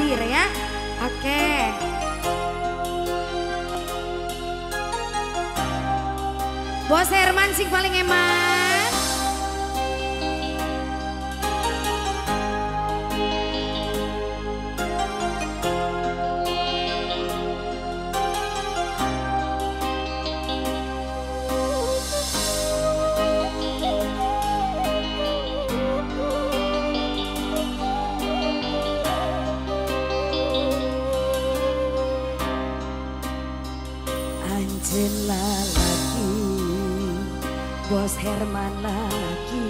hadir ya. Oke. Bos Herman sing paling eman. Angela lagi, Bos Herman lagi,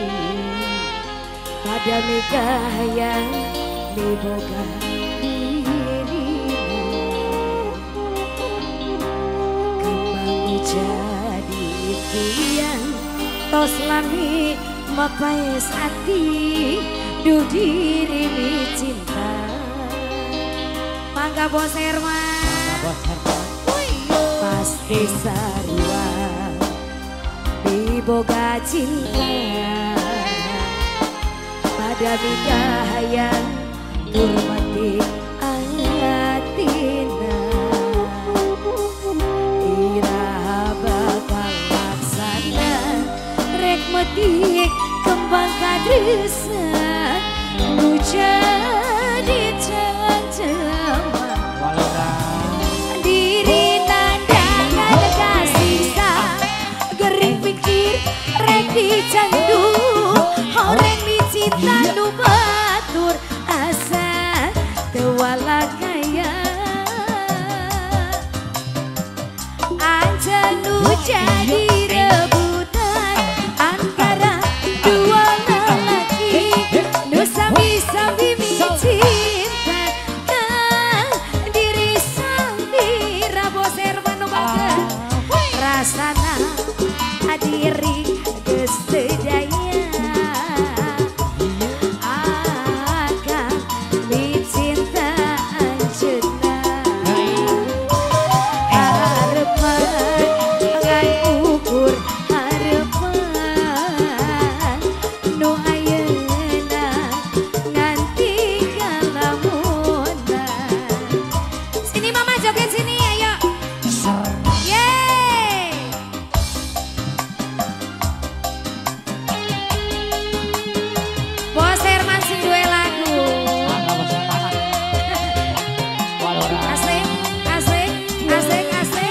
pada nikah yang diboga dirimu, kembang jadi tiang, tos lami mapai hati, duh diri cinta. Mangga Bos Herman. Bos Herman. Pasti sarua diboga cinta, pada nikah yang turmati atina, iraha bakal laksana rek metik kembang kadresa nu jadi jalan-jalan diri nandangan kasisa gering pikir rek dicandu horeng dicinta nu batur asa tewala kaya aja nu jadi rebutan antara dua lelaki nu sami-sami cinta diri sendiri. Bos Herman banget rasana hadiri kesedaya akan dicinta anjeunna harapan ngan ukur harapan nu ayeuna nganti kalamunna. Sini mama joget sini ayo. Yeay. Bos Herman sing duwe lagu. Asik, asik, asik, asik.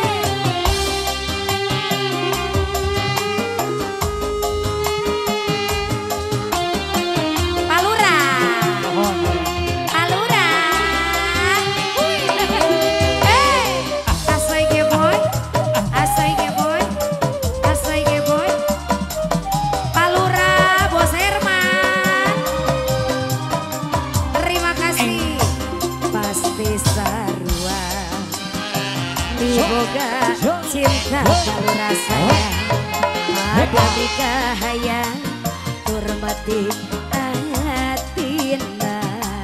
Palura. Palura. Hey, asai ge boy. Asai ge boy. Asai ge boy. Palura Bos Herman. Terima kasih. Pasti sarua diboga cinta kalau rasanya pada nikah yang turmati atina,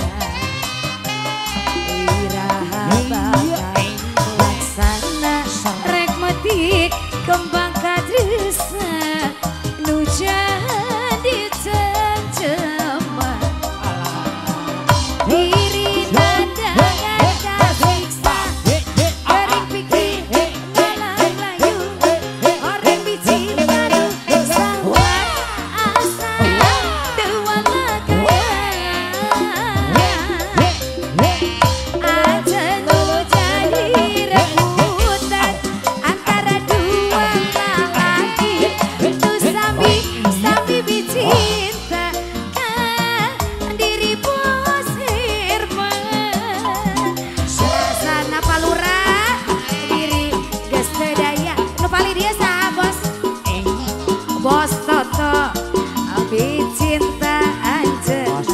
iraha bakal laksana rek metik kembang kadresa nu jadi cengceman diri nandangan kasiksa gering pikir lalang layu orang bicinta nu sawat asa tewala kaya aja nu jadi rebutan antara dua lelaki nu sami-sami bicinta diri Bos Herman Sana Palura diri geus teu daya. Nu paling dia saha Bos? Bos Toto. abi cinta anjeun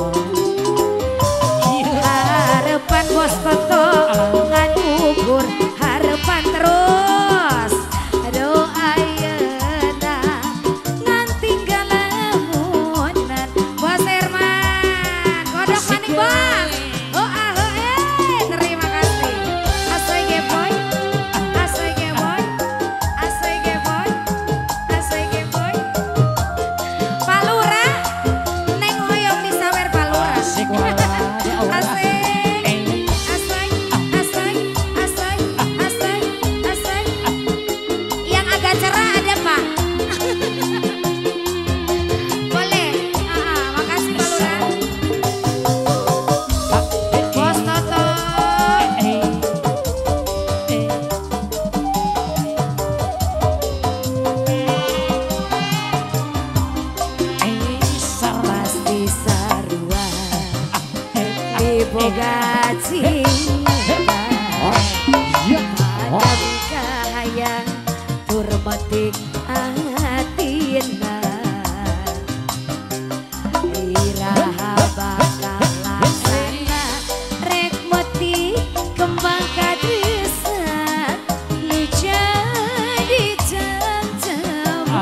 harapan Bos Toto ngan ukur harapan terus doa ayeuna ngan tinggal lamunan. Bos Herman. Kodok maning Bos. Oh terima kasih. Asai ge boy. Asai ge boy. Asai ge boy. Asai ge boy. boga cinta Padam kahayang turmati atina Iraha bakal laksana rek mati kembang kadrisan lu jadi jam-jam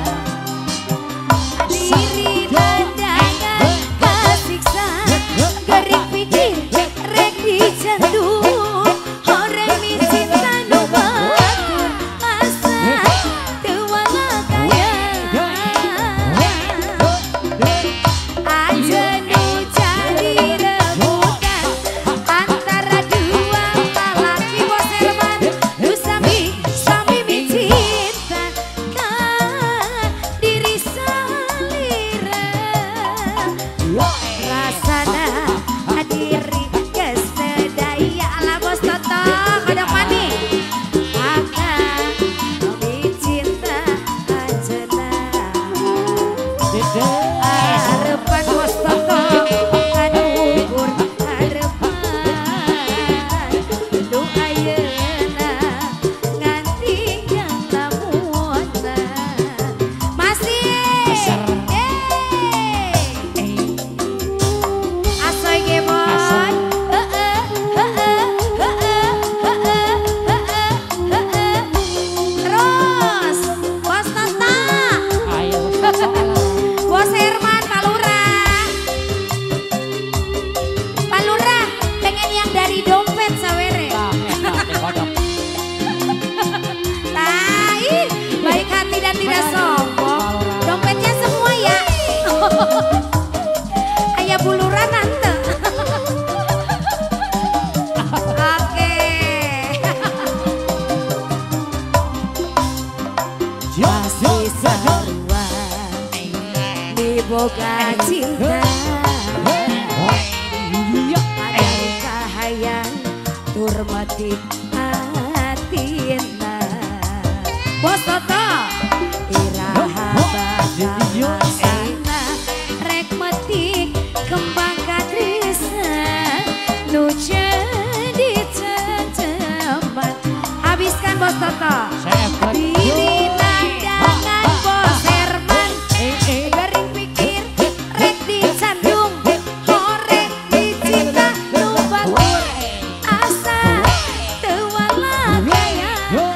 diri dandangan kasiksa garing pikir rek dicantum orang micinta nu batur asa tewala kaya aja nu jadi rebutan antara dua lelaki boserman nu sami micinta ka diri salira rasana diri kesedaya ala bos toto kodok mani akan dicinta anjena harapan bos toto anu ukur harapan nu ayeuna nganti yang lamuna masih asoy ge boy terus bos Tata bos Herman Pak Lurah pengen yang dari dompet sawere tai baik hati dan tidak sombong dompetnya semua ya ayah buluran nante oke masih sarua di boga cinta ada kahayang turmati atina bos Toto iraha bakal laksana rek metik kembang kadrisan nu jadi ceceman habiskan bos Toto diri dandangan bos Herman garing pikir rek dicandung horek dicinta nu batur asa tewala kaya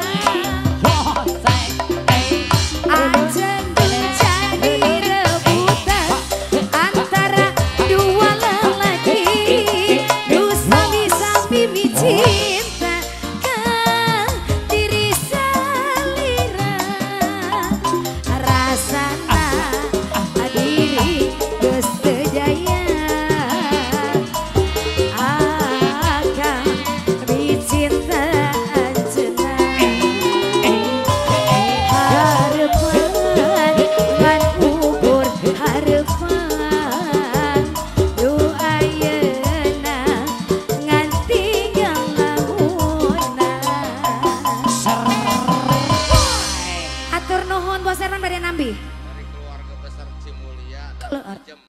aja jadi rebutan antara dua lelaki nu sami micinta ka diri salira rasana diri geus teu daya akan dicinta anjeunna harapan ngan ukur harapan nu ayeuna ngan tinggal lamuna atur nuhun bos Herman bade nambi dari keluarga besar Cimulia.